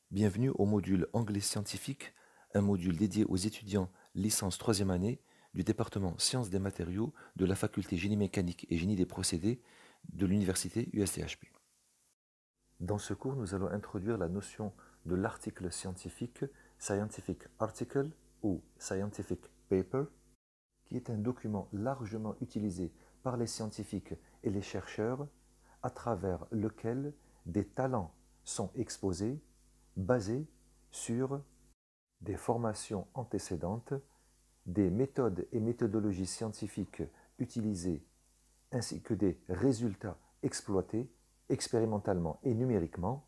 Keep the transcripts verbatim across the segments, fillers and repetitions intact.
Bienvenue au module Anglais scientifique, un module dédié aux étudiants licence troisième année du département Sciences des matériaux de la faculté Génie mécanique et Génie des procédés de l'université U S C H P. Dans ce cours, nous allons introduire la notion de l'article scientifique, scientific article ou scientific paper, qui est un document largement utilisé par les scientifiques et les chercheurs à travers lequel des talents sont exposés basés sur des formations antécédentes, des méthodes et méthodologies scientifiques utilisées, ainsi que des résultats exploités expérimentalement et numériquement,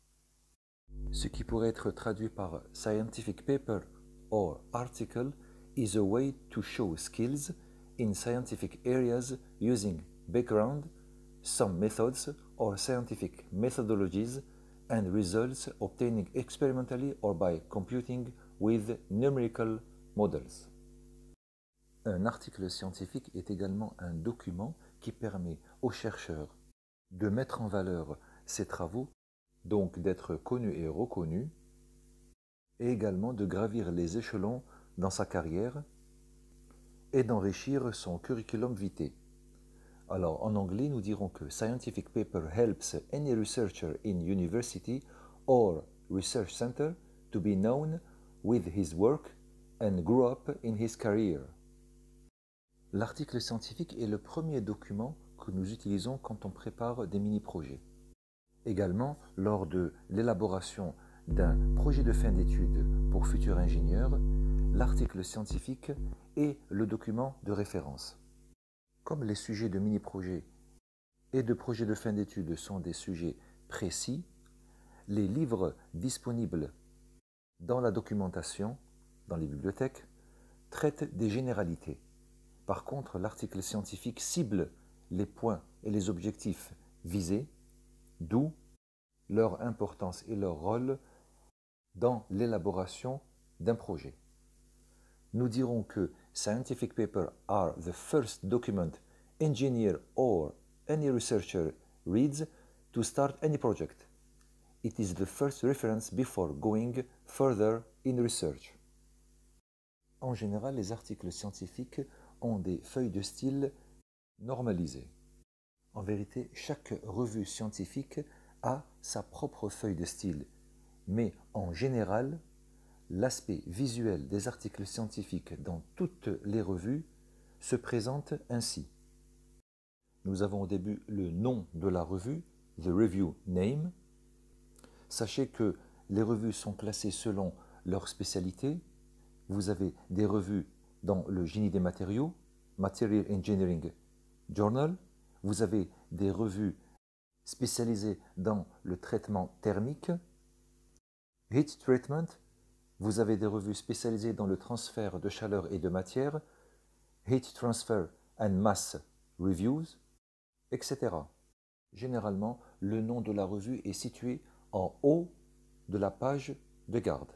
ce qui pourrait être traduit par scientific paper or article is a way to show skills in scientific areas using background, some methods or scientific methodologies and results obtaining experimentally or by computing with numerical models. Un article scientifique est également un document qui permet aux chercheurs de mettre en valeur ses travaux, donc d'être connu et reconnu, et également de gravir les échelons dans sa carrière et d'enrichir son curriculum vitae. Alors en anglais, nous dirons que scientific paper helps any researcher in university or research center to be known with his work and grow up in his career. L'article scientifique est le premier document que nous utilisons quand on prépare des mini-projets. Également, lors de l'élaboration d'un projet de fin d'études pour futurs ingénieurs, l'article scientifique est le document de référence. Comme les sujets de mini-projets et de projets de fin d'études sont des sujets précis, les livres disponibles dans la documentation, dans les bibliothèques, traitent des généralités. Par contre, l'article scientifique cible les points et les objectifs visés, d'où leur importance et leur rôle dans l'élaboration d'un projet. Nous dirons que scientific papers are the first document engineer or any researcher reads to start any project. It is the first reference before going further in research. En général, les articles scientifiques ont des feuilles de style normalisées. En vérité, chaque revue scientifique a sa propre feuille de style, mais en général, l'aspect visuel des articles scientifiques dans toutes les revues se présente ainsi. Nous avons au début le nom de la revue, the review name. Sachez que les revues sont classées selon leur spécialité. Vous avez des revues dans le génie des matériaux, Material Engineering Journal. Vous avez des revues spécialisées dans le traitement thermique, Heat Treatment. Vous avez des revues spécialisées dans le transfert de chaleur et de matière, Heat Transfer and Mass Reviews, et cetera. Généralement, le nom de la revue est situé en haut de la page de garde.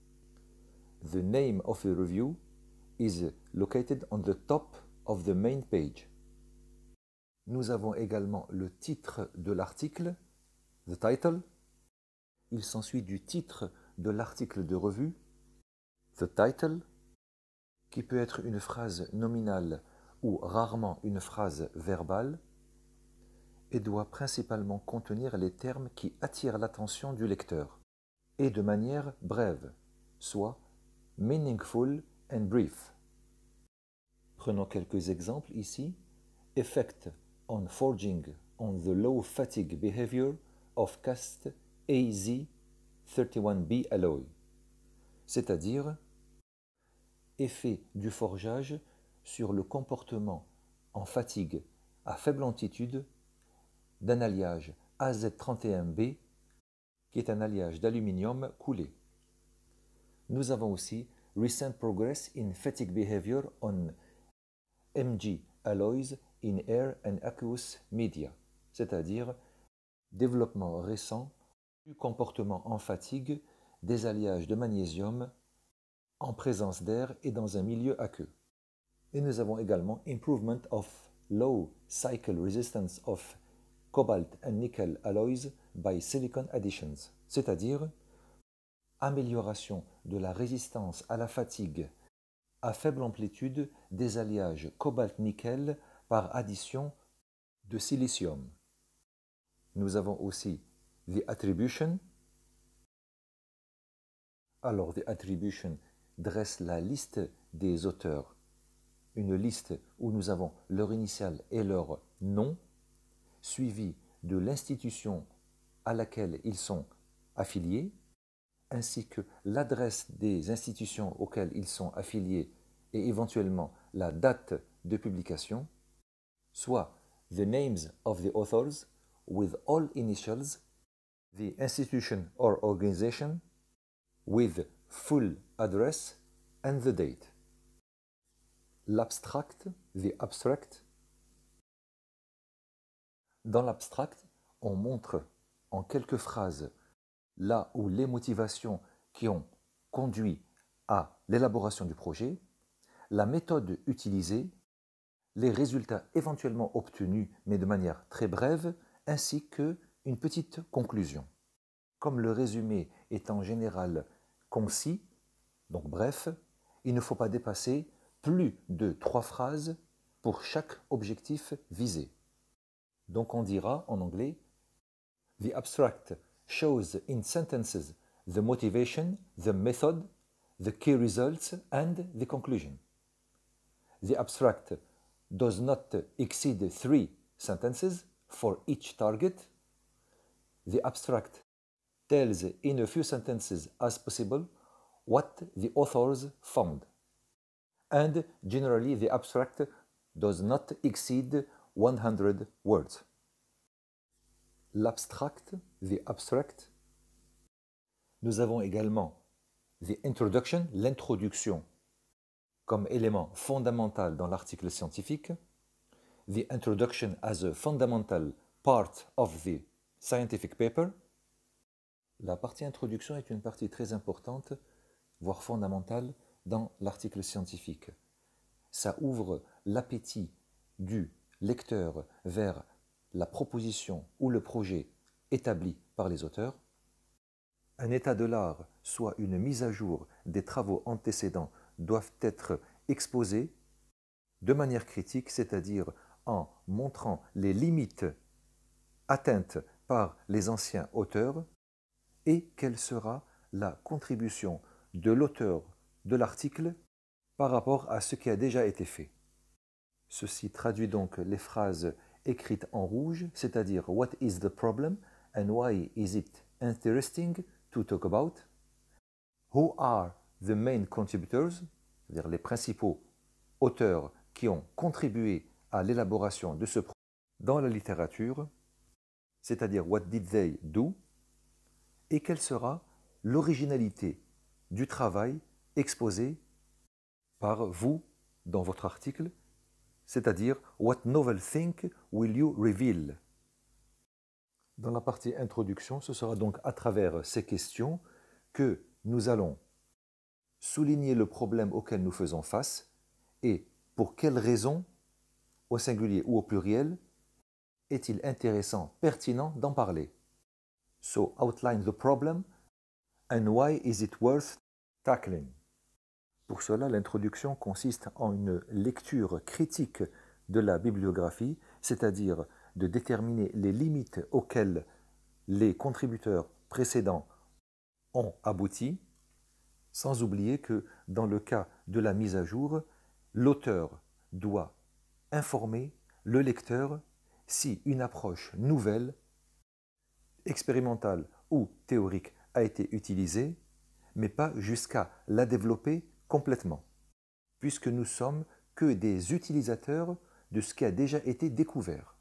The name of the review is located on the top of the main page. Nous avons également le titre de l'article, the title. Il s'ensuit du titre de l'article de revue, the title, qui peut être une phrase nominale ou rarement une phrase verbale, et doit principalement contenir les termes qui attirent l'attention du lecteur, et de manière brève, soit meaningful and brief. Prenons quelques exemples ici. Effect on forging on the low fatigue behavior of cast A Z thirty-one B alloy, c'est-à-dire effet du forgeage sur le comportement en fatigue à faible amplitude d'un alliage A Z trente et un B qui est un alliage d'aluminium coulé. Nous avons aussi Recent progress in fatigue behavior on M G alloys in air and aqueous media, c'est-à-dire développement récent du comportement en fatigue des alliages de magnésium en présence d'air et dans un milieu aqueux. Et nous avons également Improvement of low cycle resistance of cobalt and nickel alloys by silicon additions, c'est-à-dire amélioration de la résistance à la fatigue à faible amplitude des alliages cobalt-nickel par addition de silicium. Nous avons aussi the attribution. Alors, the attribution dresse la liste des auteurs, une liste où nous avons leur initiale et leur nom, suivi de l'institution à laquelle ils sont affiliés, ainsi que l'adresse des institutions auxquelles ils sont affiliés et éventuellement la date de publication, soit the names of the authors with all initials, the institution or organization with full address and the date. L'abstract, the abstract. Dans l'abstract, on montre en quelques phrases là où les motivations qui ont conduit à l'élaboration du projet, la méthode utilisée, les résultats éventuellement obtenus, mais de manière très brève, ainsi qu'une petite conclusion. Comme le résumé est en général concis, donc bref, il ne faut pas dépasser plus de trois phrases pour chaque objectif visé. Donc on dira en anglais « The abstract shows in sentences the motivation, the method, the key results and the conclusion. The abstract does not exceed three sentences for each target. The abstract tells in a few sentences as possible what the authors found. And generally the abstract does not exceed one hundred words. L'abstract, the abstract. Nous avons également the introduction, l'introduction, comme élément fondamental dans l'article scientifique. The introduction as a fundamental part of the scientific paper. La partie introduction est une partie très importante, voire fondamentale, dans l'article scientifique. Ça ouvre l'appétit du lecteur vers la proposition ou le projet établi par les auteurs. Un état de l'art, soit une mise à jour des travaux antécédents, doivent être exposés de manière critique, c'est-à-dire en montrant les limites atteintes par les anciens auteurs et quelle sera la contribution de l'auteur de l'article par rapport à ce qui a déjà été fait. Ceci traduit donc les phrases écrites en rouge, c'est-à-dire « What is the problem and why is it interesting to talk about? Who are the main contributors ?» c'est-à-dire les principaux auteurs qui ont contribué à l'élaboration de ce projet dans la littérature, c'est-à-dire « What did they do ?» et quelle sera l'originalité du travail exposé par vous dans votre article, c'est-à-dire « What novel thing will you reveal ?» Dans la partie introduction, ce sera donc à travers ces questions que nous allons souligner le problème auquel nous faisons face et pour quelles raisons, au singulier ou au pluriel, est-il intéressant, pertinent d'en parler. So outline the problem and why is it worth tackling. Pour cela, l'introduction consiste en une lecture critique de la bibliographie, c'est-à-dire de déterminer les limites auxquelles les contributeurs précédents ont abouti, sans oublier que dans le cas de la mise à jour, l'auteur doit informer le lecteur si une approche nouvelle, expérimentale ou théorique a été utilisée, mais pas jusqu'à la développer complètement, puisque nous sommes que des utilisateurs de ce qui a déjà été découvert.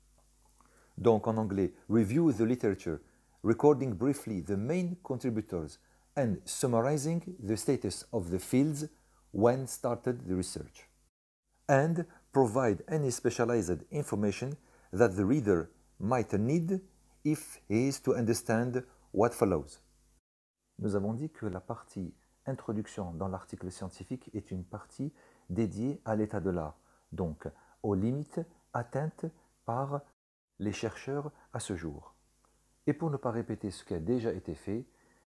Donc en anglais, review the literature, recording briefly the main contributors and summarizing the status of the fields when started the research. And provide any specialized information that the reader might need if he is to understand what follows. Nous avons dit que la partie introduction dans l'article scientifique est une partie dédiée à l'état de l'art, donc aux limites atteintes par les chercheurs à ce jour. Et pour ne pas répéter ce qui a déjà été fait,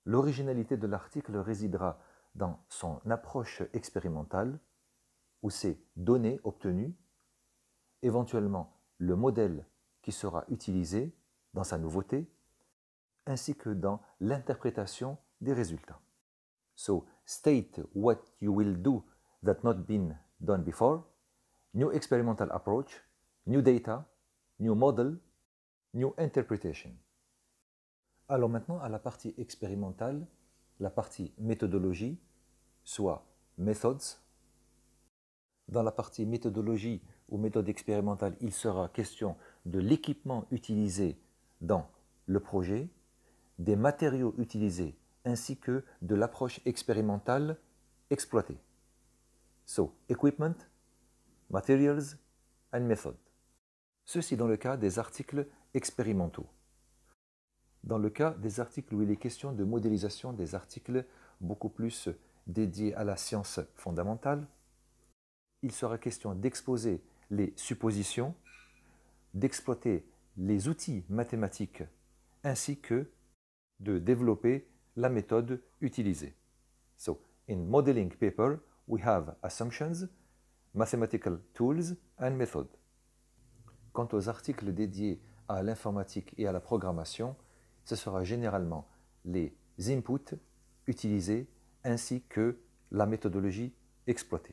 L'originalité de l'article résidera dans son approche expérimentale, ou ses données obtenues, éventuellement le modèle qui sera utilisé dans sa nouveauté, ainsi que dans l'interprétation des résultats. So, state what you will do that not been done before, new experimental approach, new data, new model, new interpretation. Alors maintenant à la partie expérimentale, la partie méthodologie, soit methods. Dans la partie méthodologie ou méthode expérimentale, il sera question de l'équipement utilisé dans le projet, des matériaux utilisés ainsi que de l'approche expérimentale exploitée. So, equipment, materials and method. Ceci dans le cas des articles expérimentaux. Dans le cas des articles où il est question de modélisation, des articles beaucoup plus dédiés à la science fondamentale, il sera question d'exposer les suppositions, d'exploiter les outils mathématiques ainsi que de développer la méthode utilisée. So, in modeling paper, we have assumptions, mathematical tools and method. Quant aux articles dédiés à l'informatique et à la programmation, ce sera généralement les inputs utilisés ainsi que la méthodologie exploitée.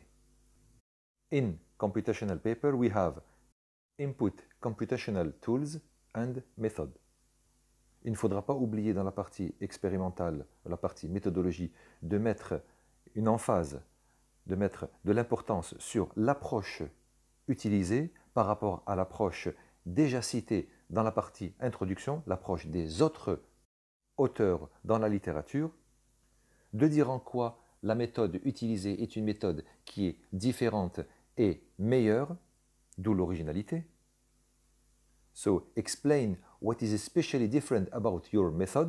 In computational paper, we have input computational tools and method. Il ne faudra pas oublier dans la partie expérimentale, la partie méthodologie, de mettre une emphase, de mettre de l'importance sur l'approche utilisée par rapport à l'approche déjà citée dans la partie introduction, l'approche des autres auteurs dans la littérature, de dire en quoi la méthode utilisée est une méthode qui est différente et meilleure, d'où l'originalité. So, explain what is especially different about your method.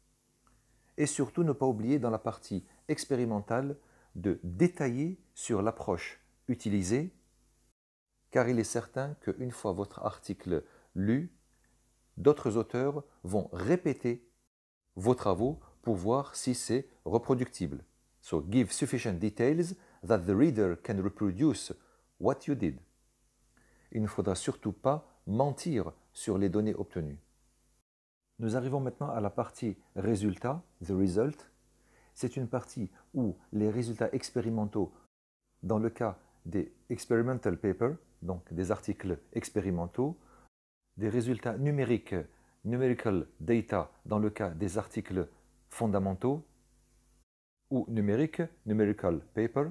Et surtout, ne pas oublier dans la partie expérimentale de détailler sur l'approche utilisée, car il est certain qu'une fois votre article lu, d'autres auteurs vont répéter vos travaux pour voir si c'est reproductible. So, give sufficient details that the reader can reproduce what you did. Il ne faudra surtout pas mentir sur les données obtenues. Nous arrivons maintenant à la partie résultats, the result. C'est une partie où les résultats expérimentaux, dans le cas des experimental papers, donc des articles expérimentaux, des résultats numériques, numerical data, dans le cas des articles fondamentaux, ou numériques, numerical paper,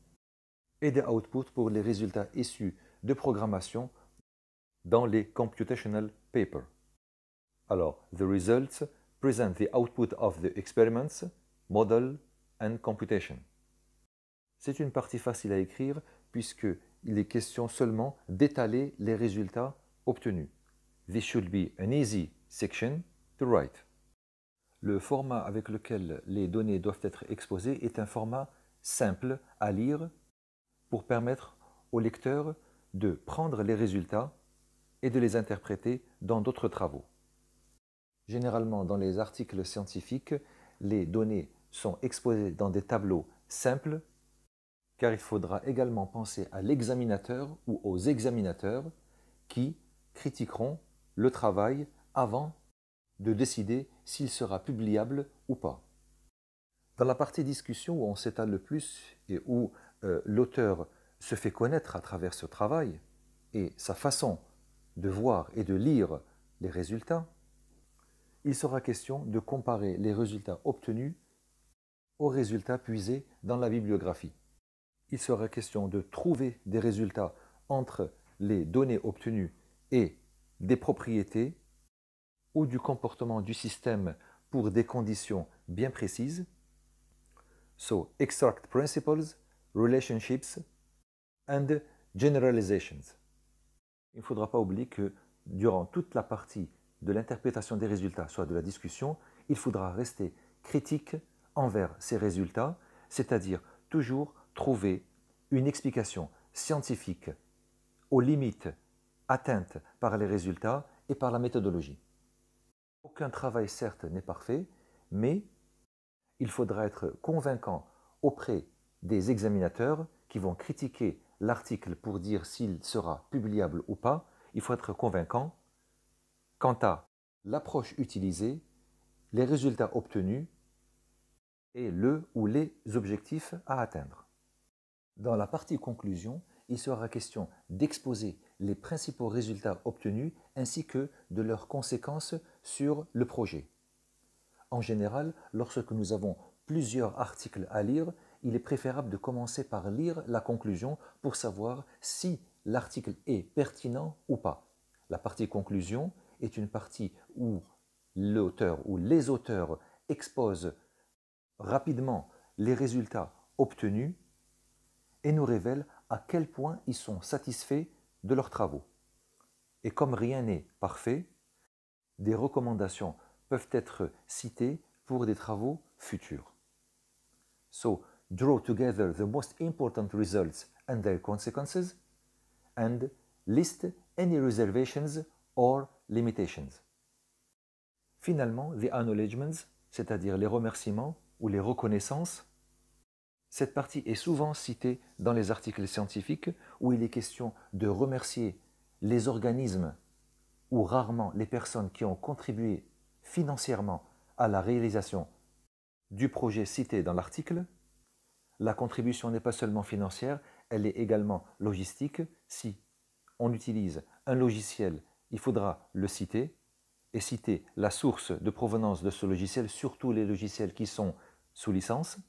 et des outputs pour les résultats issus de programmation dans les computational papers. Alors, the results present the output of the experiments, model and computation. C'est une partie facile à écrire puisqu'il est question seulement d'étaler les résultats obtenus. This should be an easy section to write. Le format avec lequel les données doivent être exposées est un format simple à lire pour permettre au lecteur de prendre les résultats et de les interpréter dans d'autres travaux. Généralement, dans les articles scientifiques, les données sont exposées dans des tableaux simples, car il faudra également penser à l'examinateur ou aux examinateurs qui critiqueront le travail avant de décider s'il sera publiable ou pas. Dans la partie discussion où on s'étale le plus et où euh, l'auteur se fait connaître à travers ce travail et sa façon de voir et de lire les résultats, il sera question de comparer les résultats obtenus aux résultats puisés dans la bibliographie. Il sera question de trouver des résultats entre les données obtenues et des propriétés ou du comportement du système pour des conditions bien précises. So, extract principles, relationships and generalizations. Il ne faudra pas oublier que durant toute la partie de l'interprétation des résultats, soit de la discussion, il faudra rester critique envers ces résultats, c'est-à-dire toujours trouver une explication scientifique aux limites atteintes par les résultats et par la méthodologie. Aucun travail, certes, n'est parfait, mais il faudra être convaincant auprès des examinateurs qui vont critiquer l'article pour dire s'il sera publiable ou pas. Il faut être convaincant quant à l'approche utilisée, les résultats obtenus et le ou les objectifs à atteindre. Dans la partie conclusion, il sera question d'exposer les principaux résultats obtenus ainsi que de leurs conséquences sur le projet. En général, lorsque nous avons plusieurs articles à lire, il est préférable de commencer par lire la conclusion pour savoir si l'article est pertinent ou pas. La partie conclusion est une partie où l'auteur ou les auteurs exposent rapidement les résultats obtenus et nous révèlent à quel point ils sont satisfaits de leurs travaux. Et comme rien n'est parfait, des recommandations peuvent être citées pour des travaux futurs. So, draw together the most important results and their consequences and list any reservations or limitations. Finalement, the acknowledgements, c'est-à-dire les remerciements ou les reconnaissances, cette partie est souvent citée dans les articles scientifiques où il est question de remercier les organismes ou rarement les personnes qui ont contribué financièrement à la réalisation du projet cité dans l'article. La contribution n'est pas seulement financière, elle est également logistique. Si on utilise un logiciel, il faudra le citer et citer la source de provenance de ce logiciel, surtout les logiciels qui sont sous licence.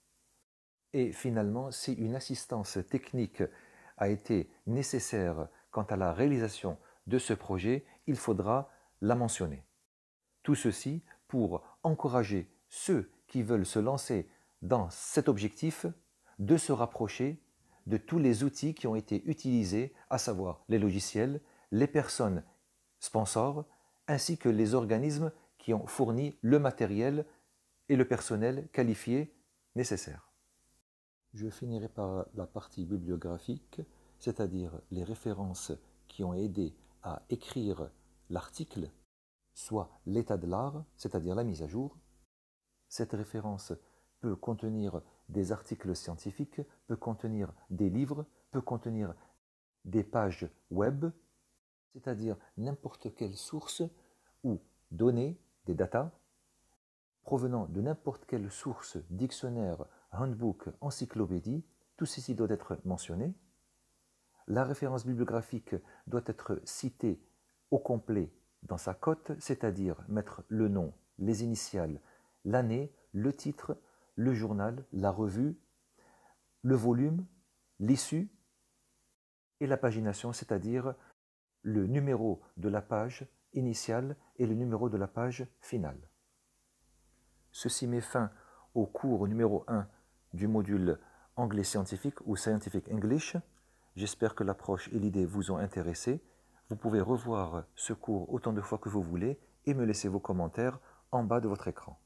Et finalement, si une assistance technique a été nécessaire quant à la réalisation de ce projet, il faudra la mentionner. Tout ceci pour encourager ceux qui veulent se lancer dans cet objectif de se rapprocher de tous les outils qui ont été utilisés, à savoir les logiciels, les personnes sponsors, ainsi que les organismes qui ont fourni le matériel et le personnel qualifié nécessaire. Je finirai par la partie bibliographique, c'est-à-dire les références qui ont aidé à écrire l'article, soit l'état de l'art, c'est-à-dire la mise à jour. Cette référence peut contenir des articles scientifiques, peut contenir des livres, peut contenir des pages web, c'est-à-dire n'importe quelle source ou données, des datas, provenant de n'importe quelle source, dictionnaire, handbook, encyclopédie, tout ceci doit être mentionné. La référence bibliographique doit être citée au complet dans sa cote, c'est-à-dire mettre le nom, les initiales, l'année, le titre, le journal, la revue, le volume, l'issue et la pagination, c'est-à-dire le numéro de la page initiale et le numéro de la page finale. Ceci met fin au cours numéro un du module anglais scientifique ou Scientific English. J'espère que l'approche et l'idée vous ont intéressé. Vous pouvez revoir ce cours autant de fois que vous voulez et me laisser vos commentaires en bas de votre écran.